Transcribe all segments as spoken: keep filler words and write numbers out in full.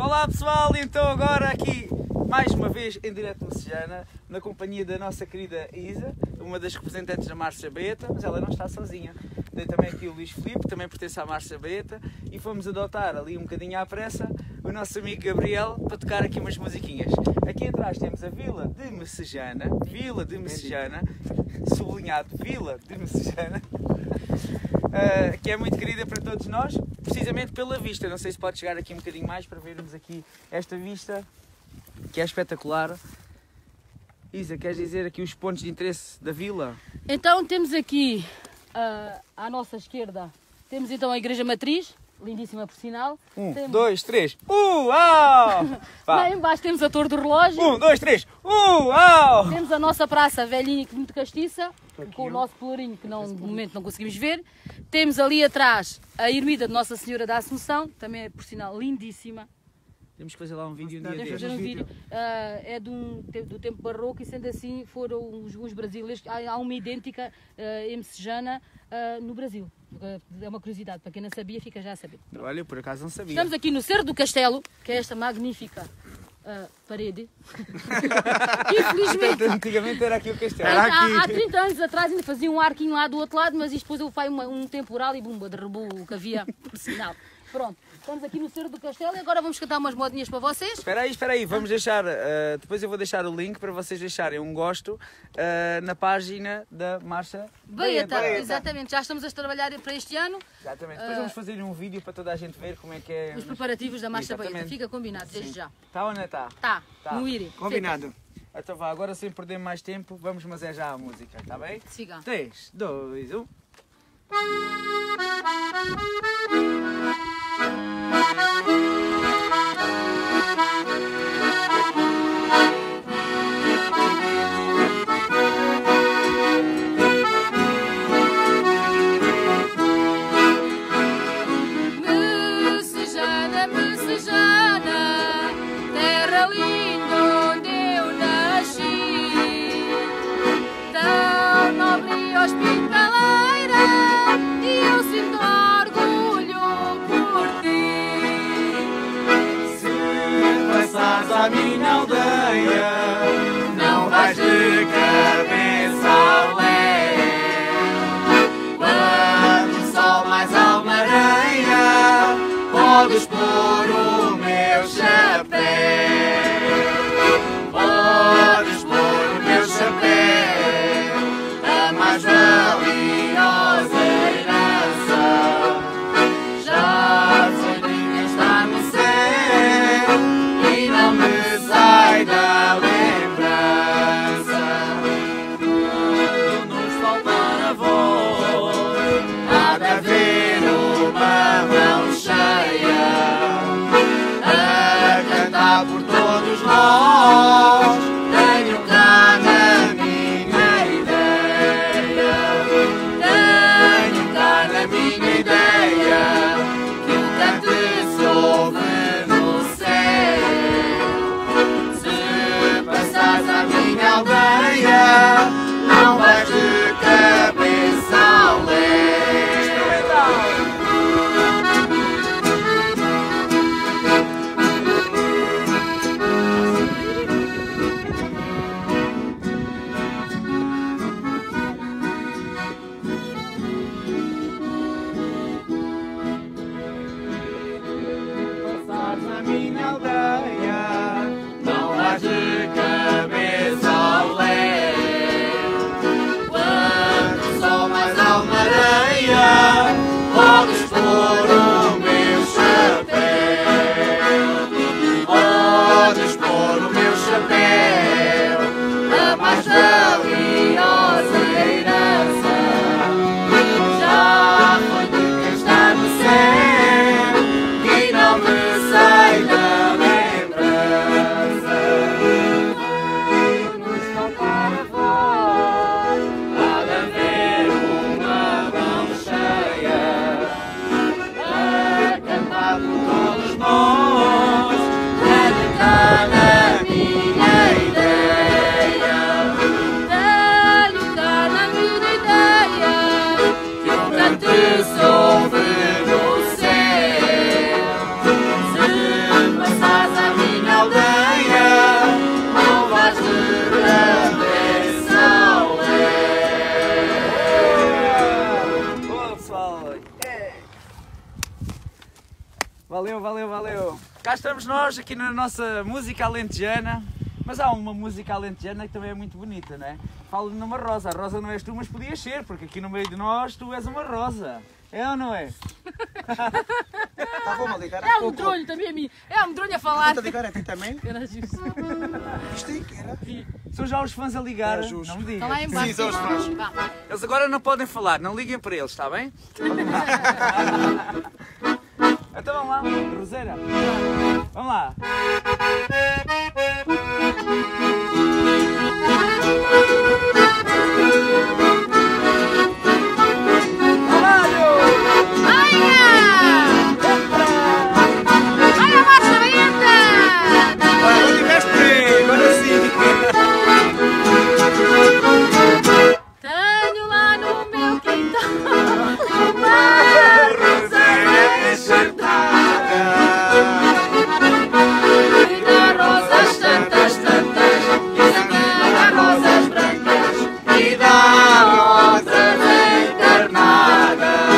Olá pessoal, então agora aqui mais uma vez em direto Messejana, na companhia da nossa querida Isa, uma das representantes da Marcha Baeta, mas ela não está sozinha. Tem também aqui o Luís Filipe, também pertence à Marcha Baeta, e fomos adotar ali um bocadinho à pressa o nosso amigo Gabriel para tocar aqui umas musiquinhas. Aqui atrás temos a Vila de Messejana, Vila de Messejana, sublinhado Vila de Messejana, uh, que é muito querida para todos nós, precisamente pela vista. Não sei se pode chegar aqui um bocadinho mais para vermos aqui esta vista, que é espetacular. Isa, queres dizer aqui os pontos de interesse da vila? Então temos aqui uh, à nossa esquerda, temos então a Igreja Matriz, lindíssima por sinal. Um, temos... dois, três, uau! Lá em baixo temos a Torre do Relógio. Um, dois, três, uau! Temos a nossa praça velhinha, muito castiça, aqui com eu. o nosso pelourinho que não, no momento não conseguimos ver. Temos ali atrás a ermida de Nossa Senhora da Assunção, também é por sinal lindíssima. Temos que fazer lá um vídeo um dia Temos que destes. fazer um vídeo. Uh, é de um, do tempo barroco e sendo assim foram os, os brasileiros. Há, há uma idêntica uh, em Messejana uh, no Brasil. É uma curiosidade, para quem não sabia, fica já a saber. Olha, por acaso não sabia. Estamos aqui no Cerro do Castelo, que é esta magnífica uh, parede. Que infelizmente, Antigamente era aqui o castelo. há, há, há trinta anos atrás ainda fazia um arquinho lá do outro lado, mas isto depois eu fui uma, um temporal e bumba, derrubou o que havia por sinal. Pronto, estamos aqui no Cerro do Castelo e agora vamos cantar umas modinhas para vocês. Espera aí, espera aí, vamos deixar, uh, depois eu vou deixar o link para vocês deixarem um gosto uh, na página da Marcha Baeta, Baeta. exatamente, já estamos a trabalhar para este ano. Exatamente, depois vamos fazer um vídeo para toda a gente ver como é que é. Os preparativos da Marcha Exatamente. Baeta, fica combinado desde já. Está ou não está? Tá, Tá. no Iri. Combinado. Então vá, agora sem perder mais tempo, vamos mas é já a música, está bem? Siga. três, dois, um. Messejana, Messejana, terra linda onde eu nasci, tão nobre e hospitaleira, e eu sinto orgulho por ti. Se passares à minha aldeia, não vais de cabeça ao léu. Quando o sol mais alma areia, podes pôr o meu chapéu. Podes pôr o meu chapéu, a mais valiosa herança. Já a soninha está no céu e não me sai da lembrança. Quando nos faltar a voz, há de haver uma mão cheia a cantar por todos nós. Tenho cá na minha ideia, tenho cá na minha ideia, que o canto se ouve no céu. Se passares à minha aldeia, não vais de cabeça ao léu. Passares à minha aldeia, não vais de cabeça ao léu. Quando o sol mais alma areia, podes pôr o meu chapéu. Podes pôr o meu chapéu, a mais valiosa herança. Já foi de quem está no céu e não me sai da mente. valeu, valeu, valeu. Cá estamos nós, aqui na nossa música alentejana. Mas há uma música alentejana que também é muito bonita, não é? Falo numa rosa. A rosa não és tu, mas podias ser, porque aqui no meio de nós tu és uma rosa. É ou não é? Tá bom, a ligar É um medronho também a mim. É um medronho a falar. Está a ligar a ti também? Era justo. Isto aí que era? São já os fãs a ligar. É justo. Não me Está digas. lá em baixo. Sim, são os fãs. Vá. Eles agora não podem falar, não liguem para eles, está bem? Então vamos lá, Roseira. Vamos lá. Tenho lá no meu quintal uma roseira enxertada e dá rosas tantas, tantas, e também dá rosas brancas e dá rosas encarnadas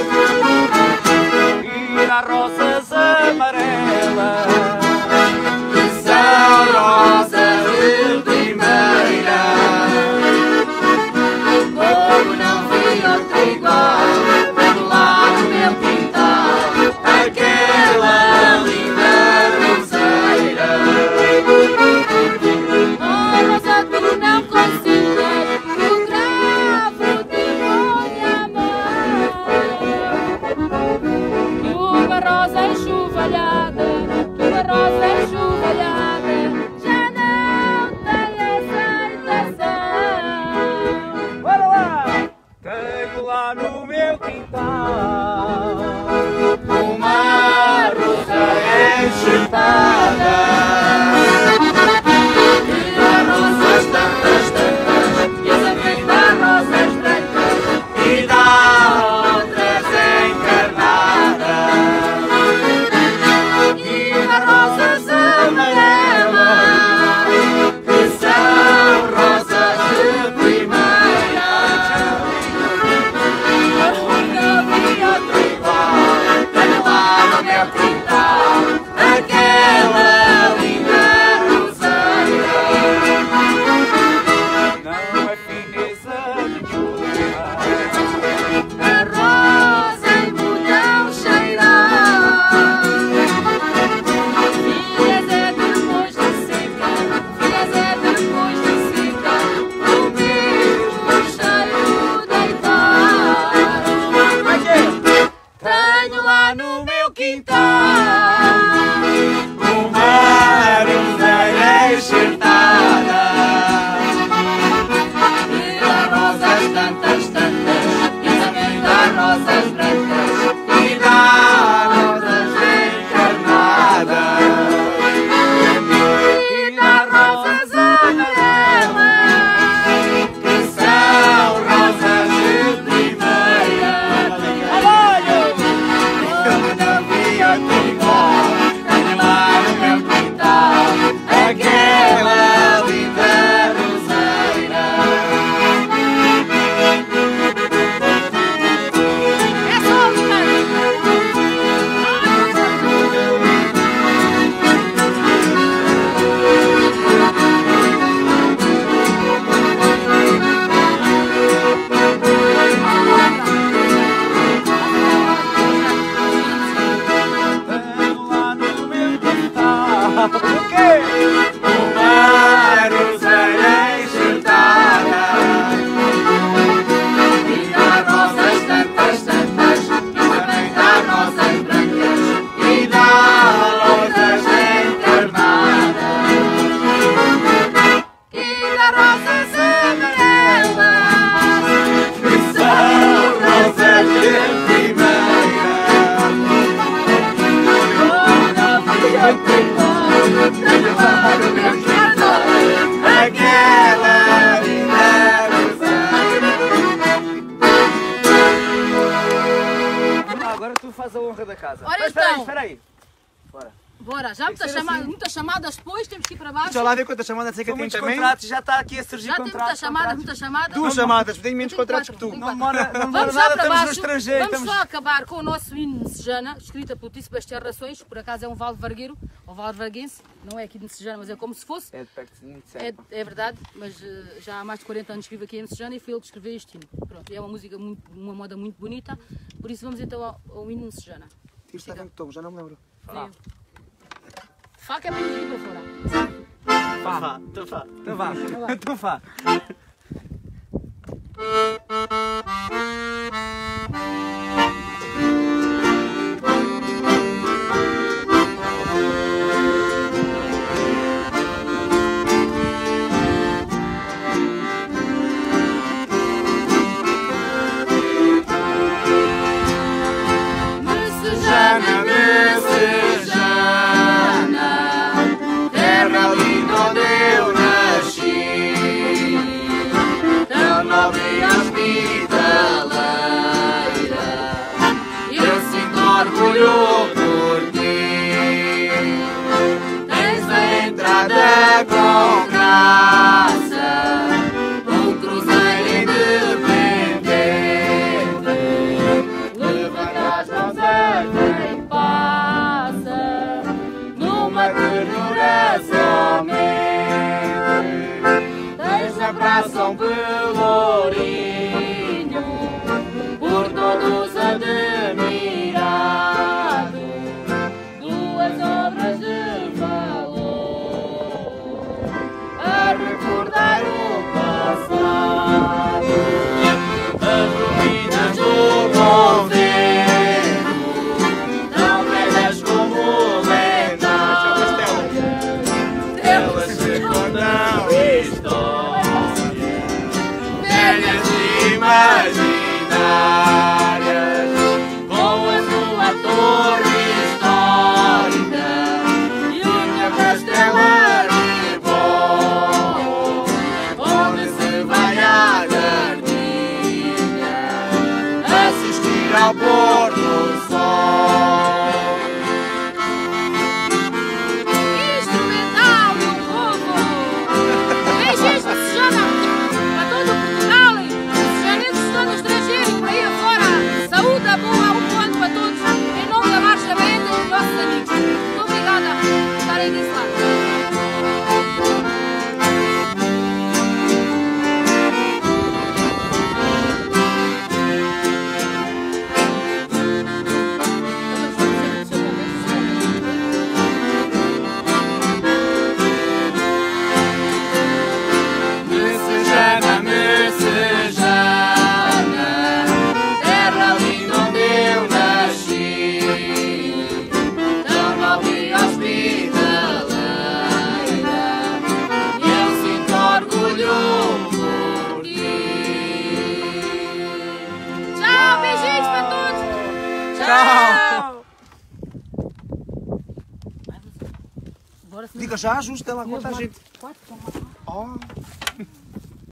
E dá rosas amarelas. são rosas de primeira. como não vi outro igual. Tenho lá no meu quintal aquela linda roseira. Oh, rosa, tu não consigas que eu gravo de minha mão. Que uma rosa enxovalhada, que uma rosa enxovalhada já não tem aceitação. Bora lá! Tenho lá no meu quintal Uma rosa enxertada e dá rosas tantas, tantas E essa vez dá rosas brancas e dá outras encarnadas e dá rosas amarelas. que são rosas de primeira. Não vi outro igual. Tenho lá no meu quintal aquela linda roseira. não é fineza nenhuma. A rosa em botão cheirar. Filhas é depois de seca, filhas é depois de seca, o mesmo cheiro deitar. Tenho lá no meu quintal Uma roseira enxertada e dá rosas tantas, tantas, e também dá rosas brancas. e dá rosas encarnadas E dá rosas amarelas. que são rosas de primeira. Como não vi outro igual. Tenho lá no meu quintal aquela linda roseira. É só um Tenho lá no meu quintal. O quê? Uma roseira enxertada e dá rosas tantas, tantas, e também dá rosas brancas e dá rosas encarnadas e dá rosas amarelas. que são rosas de primeira. Como não vi outro igual. Tenho lá no meu quintal Aquela linda roseira. Vamos lá, agora tu fazes a honra da casa. Ora Mas espera aí, então. espera aí. Bora. Bora, já muitas ser chamadas, assim. muitas chamadas depois, temos que ir para baixo. Deixa lá ver quantas chamadas é que São eu tenho muitos também. contratos, já está aqui a surgir Já temos contratos. muitas chamadas, contratos. muitas chamadas. Duas chamadas, tenho menos Eu tenho contratos que quatro, tu. tenho Não quatro. demora, não demora Vamos já nada, para estamos no baixo. estrangeiro. Vamos Estamos... só acabar com o nosso hino messejana, escrita por Tí Sebastião Rações, por acaso é um Val Vargueiro, ou Val Varguense, não é aqui de Messejana, mas é como se fosse. É de perto de muito É, certo. é verdade, mas eh, já há mais de quarenta anos que vivo aqui em Messejana e foi ele que escreveu este hino. Pronto, é uma música, muito, uma moda muito bonita, por isso vamos então ao, ao hino messejana. Isto está em que tom, já não me lembro. Fá. Fá que é para ir para fora. Vá, Então vá. então vá. Então vá. Messejana, Messejana, terra linda onde eu nasci, tão nobre e hospitaleira, eu sinto orgulho por ti. Tens a entrada com graça, um cruzeiro independente, levanta as mãos a quem passa, numa ternura somente. Tens na praça um pelourinho, por todos admirado, duas obras de valor, a recordar o passado, as ruínas do convento, tão velhas como lendárias, elas se contam histórias, velhas e imaginárias, com a sua torre histórica e o meu castelo bom, onde se vai à Gardinha assistir ao pôr do sol. Instrumental, meu povo! Beijinhos de Messejana para todo Portugal, mesejanenses todo estrangeiro e por aí afora. Saúde, boa, um bom ano para todos, em nome da Marcha Benta e dos nossos amigos. Muito obrigada por estarem desse lado. Messejana, Messejana, terra linda onde eu nasci, tão nobre e hospitaleira, eu sinto orgulho por ti. Tchau, beijinhos para todos! Tchau! Bora, senhor. Diga já, ajusta lá, conta a gente. Quatro, toma. Oh.